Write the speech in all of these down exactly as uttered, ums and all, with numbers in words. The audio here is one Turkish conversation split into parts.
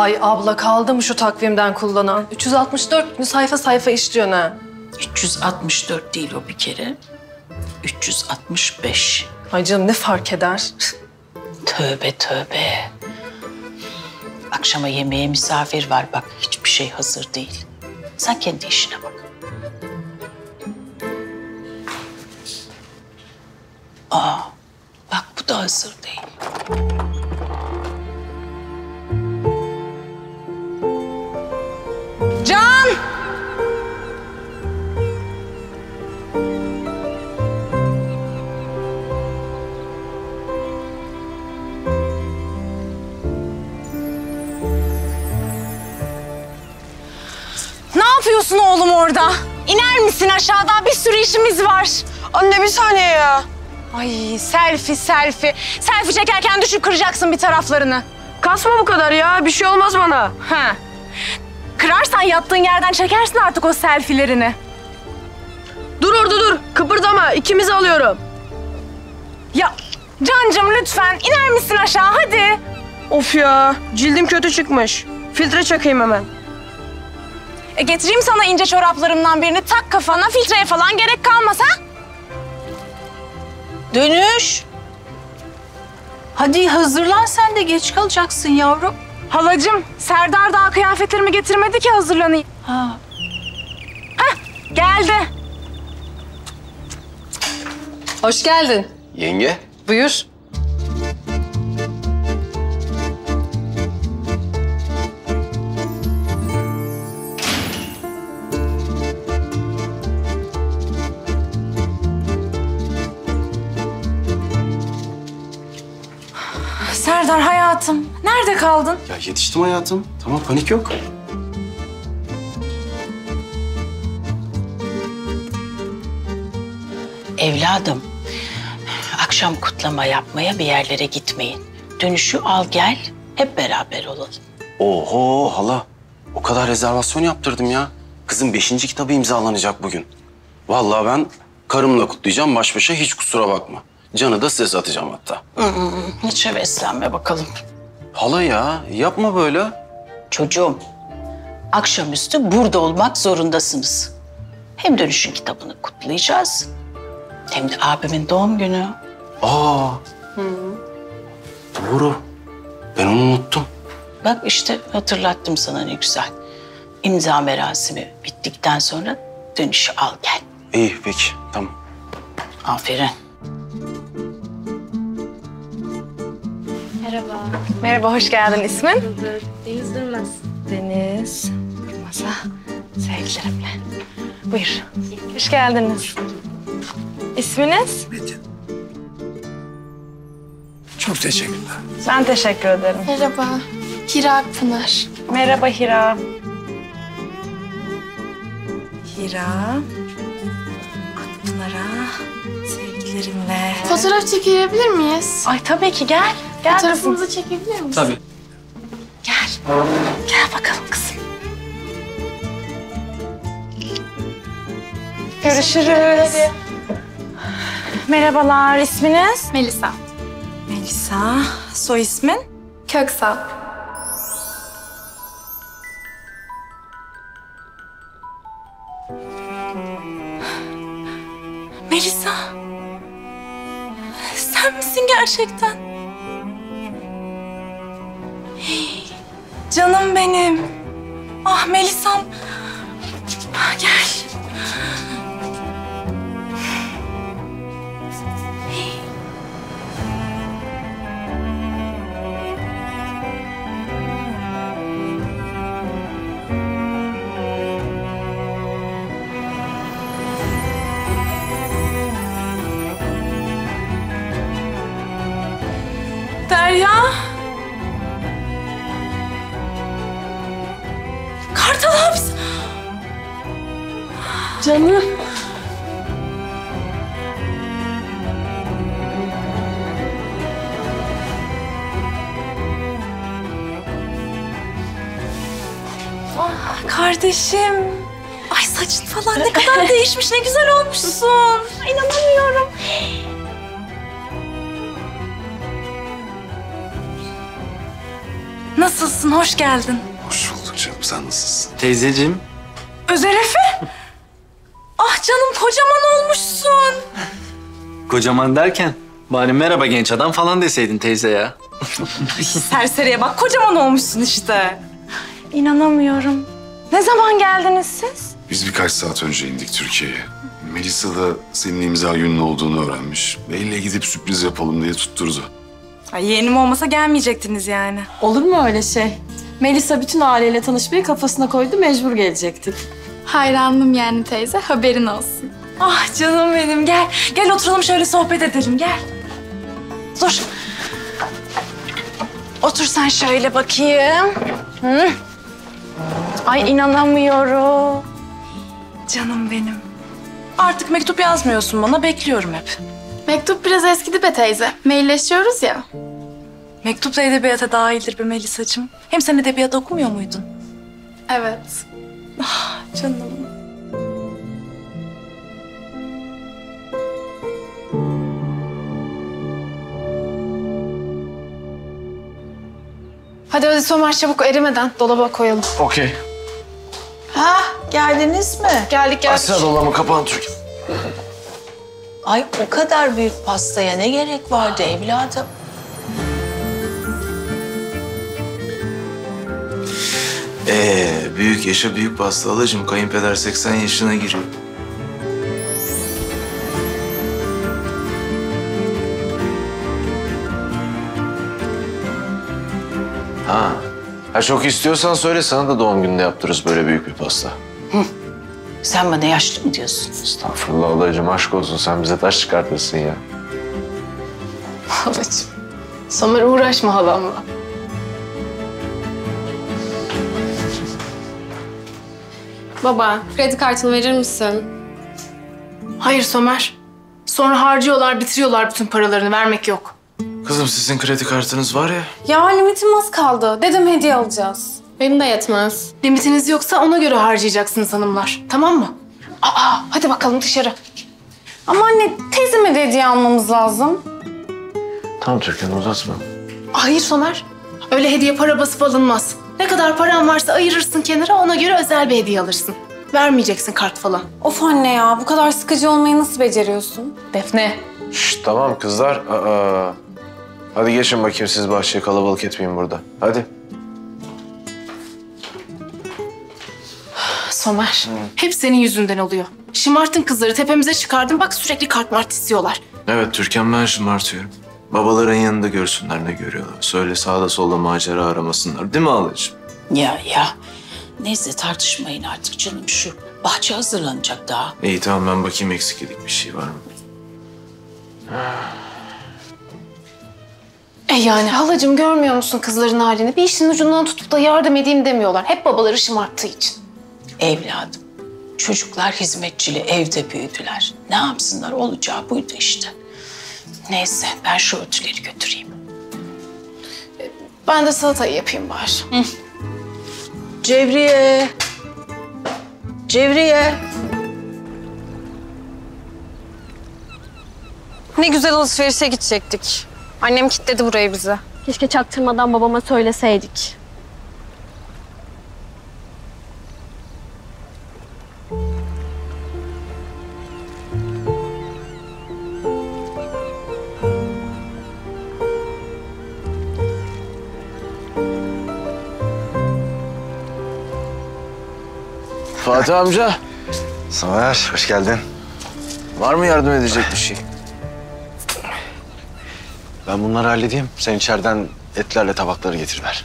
Hay abla kaldı mı şu takvimden kullanan? üç yüz altmış dört gün sayfa sayfa işliyor ne? üç yüz altmış dört değil o bir kere. üç yüz altmış beş. Ay canım ne fark eder? Tövbe tövbe. Akşama yemeğe misafir var bak. Hiçbir şey hazır değil. Sen kendi işine bak. Aa, bak bu da hazır değil. Can! Ne yapıyorsun oğlum orada? İner misin aşağıda? Bir sürü işimiz var. Anne bir saniye ya. Ay selfie selfie. Selfie çekerken düşüp kıracaksın bir taraflarını. Kasma bu kadar ya. Bir şey olmaz bana. Ha. Kırarsan yattığın yerden çekersin artık o selfielerini. Dur orada dur. Kıpırdama. İkimizi alıyorum. Ya Cancım lütfen iner misin aşağı hadi. Of ya. Cildim kötü çıkmış. Filtre çakayım hemen. E, getireyim sana ince çoraplarımdan birini tak kafana, filtreye falan gerek kalmaz ha? Dönüş. Hadi hazırlan sen de geç kalacaksın yavrum. Halacığım, Serdar daha kıyafetlerimi getirmedi ki hazırlanayım. Ha. Hah, geldi. Hoş geldin. Yenge. Buyur. Serdar hayatım, nerede kaldın? Ya yetiştim hayatım. Tamam panik yok. Evladım, akşam kutlama yapmaya bir yerlere gitmeyin. Dönüşü al gel, hep beraber olalım. Oho hala. O kadar rezervasyon yaptırdım ya. Kızın beşinci kitabı imzalanacak bugün. Vallahi ben karımla kutlayacağım baş başa, hiç kusura bakma. Canı da size satacağım hatta. Hiç heveslenme bakalım. Hala ya yapma böyle. Çocuğum, akşamüstü burada olmak zorundasınız. Hem dönüşün kitabını kutlayacağız, hem de abimin doğum günü. Aa. Doğru. Ben onu unuttum. Bak işte hatırlattım sana ne güzel. İmza merasimi bittikten sonra dönüşü al gel. İyi peki tamam. Aferin. Merhaba. Merhaba, hoş geldin. İsmin? Deniz Durmaz. Deniz Durmaz'a sevgilerimle. Buyur. Hoş geldiniz. İsminiz? Çok teşekkürler. Ben teşekkür ederim. Merhaba. Hira Pınar. Merhaba Hira. Hira. Akpınar'a sevgilerimle. Fotoğraf çekilebilir miyiz? Ay tabii ki gel. Gel kızım. Fotoğrafımızı çekebilir miyiz? Tabii. Gel. Gel bakalım kızım. Görüşürüz. Merhabalar, isminiz? Melisa. Melisa. Soy ismin? Köksal. Melisa. Sen misin gerçekten? Hey, canım benim. Ah Melisa'm. Ah, gel. Derya. Kartal abisi. Canım. Ah, kardeşim. Ay saçın falan ne kadar değişmiş, ne güzel olmuşsun. Ay, İnanamıyorum. Nasılsın? Hoş geldin. Hoş bulduk canım. Sen nasılsın? Teyzeciğim. Özer Efe. Ah canım kocaman olmuşsun. Kocaman derken bari merhaba genç adam falan deseydin teyze ya. Serseriye bak kocaman olmuşsun işte. İnanamıyorum. Ne zaman geldiniz siz? Biz birkaç saat önce indik Türkiye'ye. Melisa da senin imza günün olduğunu öğrenmiş. Bey'le gidip sürpriz yapalım diye tutturdu. Ay yeğenim olmasa gelmeyecektiniz yani. Olur mu öyle şey? Melisa bütün aileyle tanışmayı kafasına koydu, mecbur gelecektik. Hayranım yani teyze, haberin olsun. Ah canım benim gel. Gel oturalım şöyle sohbet edelim gel. Dur. Otur sen şöyle bakayım. Hı? Ay inanamıyorum. Canım benim. Artık mektup yazmıyorsun bana, bekliyorum hep. Mektup biraz eskidi be teyze. Mailleşiyoruz ya. Mektup da edebiyata dahildir be Melisacığım. Hem sen edebiyat okumuyor muydun? Evet. Canım. Hadi hadi Somer çabuk erimeden dolaba koyalım. Okey. Ha, geldiniz mi? Geldik geldik. Açsana dolabı kapağını Türkan. Ay o kadar büyük pastaya ne gerek vardı evladım? Ee, büyük yaşa büyük pasta halacığım. Kayınpeder seksen yaşına giriyor. Ha. Ha çok istiyorsan söyle, sana da doğum gününde yaptırırız böyle büyük bir pasta. Sen bana yaşlı mı diyorsun? Estağfurullah ablacığım, aşk olsun, sen bize taş çıkartırsın ya. Halacığım. Somer uğraşma halamla. Baba, kredi kartını verir misin? Hayır Somer. Sonra harcıyorlar, bitiriyorlar bütün paralarını. Vermek yok. Kızım sizin kredi kartınız var ya. Ya limitim az kaldı. Dedem hediye alacağız. Benim de yetmez. Limitiniz yoksa ona göre harcayacaksınız hanımlar. Tamam mı? Aa, hadi bakalım dışarı. Ama anne, teyzeme de hediye almamız lazım. Tamam Türkan, uzatma. Hayır Somer. Öyle hediye para basıp alınmaz. Ne kadar paran varsa ayırırsın kenara, ona göre özel bir hediye alırsın. Vermeyeceksin kart falan. Of anne ya, bu kadar sıkıcı olmayı nasıl beceriyorsun? Defne. Şşt tamam kızlar. Aa. Hadi geçin bakayım, siz bahçeye kalabalık etmeyin burada. Hadi. Somer. Hep senin yüzünden oluyor. Şımartın kızları, tepemize çıkardın. Bak sürekli kart mart istiyorlar. Evet Türkan, ben şımartıyorum. Babaların yanında görsünler ne görüyorlar. Söyle sağda solda macera aramasınlar. Değil mi halacığım? Ya ya. Neyse tartışmayın artık canım, şu bahçe hazırlanacak daha. İyi tamam, ben bakayım eksik edik bir şey var mı? E yani halacığım, görmüyor musun kızların halini? Bir işin ucundan tutup da yardım edeyim demiyorlar. Hep babaları şımarttığı için. Evladım, çocuklar hizmetçili evde büyüdüler. Ne yapsınlar, olacağı buydu işte. Neyse ben şu örtüleri götüreyim. Ben de salatayı yapayım bari. Cevriye. Cevriye. Ne güzel alışverişe gidecektik. Annem kilitledi burayı bize. Keşke çaktırmadan babama söyleseydik. Fatih amca, Somer, hoş geldin. var mı yardım edecek bir şey? Ben bunları halledeyim. Sen içeriden etlerle tabakları getiriver.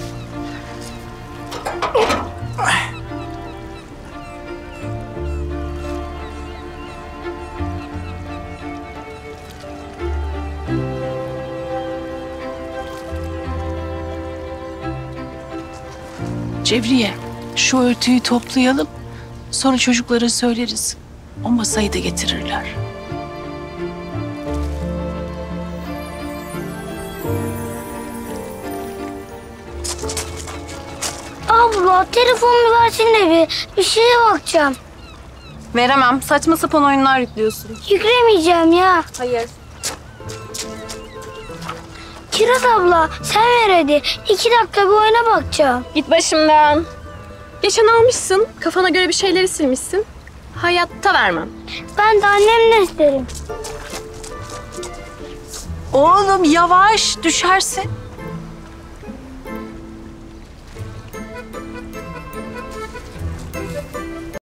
Cevriye, şu örtüyü toplayalım. Sonra çocuklara söyleriz. O masayı da getirirler. Abla telefonumu versene bir. Bir şeye bakacağım. Veremem. Saçma sapan oyunlar yüklüyorsun. Yüklemeyeceğim ya. Hayır. Kiraz abla sen ver hadi. İki dakika bir oyuna bakacağım. Git başımdan. Geçen almışsın, kafana göre bir şeyleri silmişsin. Hayatta vermem. Ben de annemle isterim. Oğlum yavaş düşersin.